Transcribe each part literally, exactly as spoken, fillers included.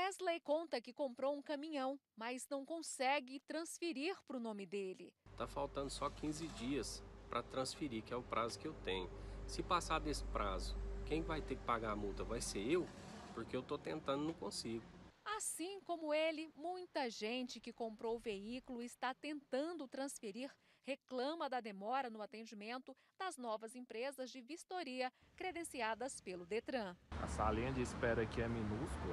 Wesley conta que comprou um caminhão, mas não consegue transferir para o nome dele. Tá faltando só quinze dias para transferir, que é o prazo que eu tenho. Se passar desse prazo, quem vai ter que pagar a multa vai ser eu, porque eu tô tentando e não consigo. Assim como ele, muita gente que comprou o veículo está tentando transferir, reclama da demora no atendimento das novas empresas de vistoria credenciadas pelo Detran. A salinha de espera aqui é minúscula.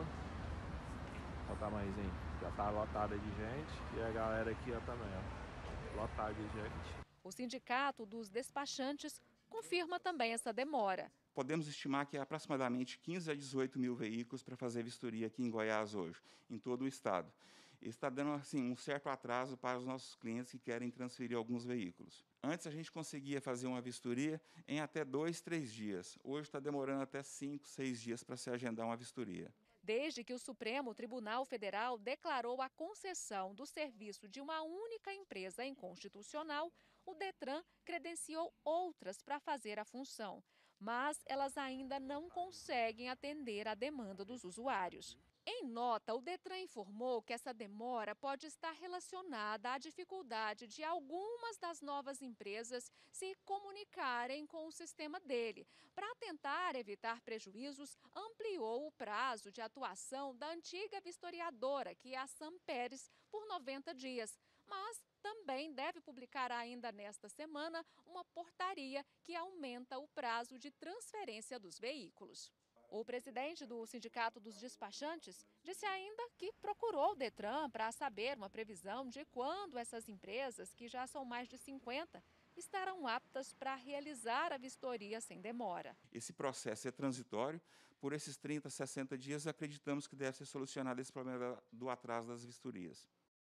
Olha o tamanhozinho. Já tá lotada de gente e a galera aqui ó, também, ó, lotada de gente. O Sindicato dos Despachantes confirma também essa demora. Podemos estimar que há aproximadamente quinze a dezoito mil veículos para fazer vistoria aqui em Goiás hoje, em todo o estado. Está dando assim, um certo atraso para os nossos clientes que querem transferir alguns veículos. Antes a gente conseguia fazer uma vistoria em até dois, três dias. Hoje está demorando até cinco, seis dias para se agendar uma vistoria. Desde que o Supremo Tribunal Federal declarou a concessão do serviço de uma única empresa inconstitucional, o Detran credenciou outras para fazer a função, mas elas ainda não conseguem atender à demanda dos usuários. Em nota, o Detran informou que essa demora pode estar relacionada à dificuldade de algumas das novas empresas se comunicarem com o sistema dele. Para tentar evitar prejuízos, ampliou o prazo de atuação da antiga vistoriadora, que é a Sam Pérez, por noventa dias. Mas também deve publicar ainda nesta semana uma portaria que aumenta o prazo de transferência dos veículos. O presidente do Sindicato dos Despachantes disse ainda que procurou o Detran para saber uma previsão de quando essas empresas, que já são mais de cinquenta, estarão aptas para realizar a vistoria sem demora. Esse processo é transitório. Por esses trinta, sessenta dias, acreditamos que deve ser solucionado esse problema do atraso das vistorias.